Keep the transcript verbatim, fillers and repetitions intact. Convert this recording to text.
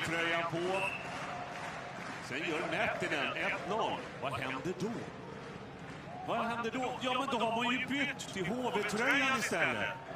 Rögle-tröjan på. Sen gör Mättinen ett noll. Vad händer då? Vad händer då? Ja, men då har man ju bytt till H V-tröjan istället.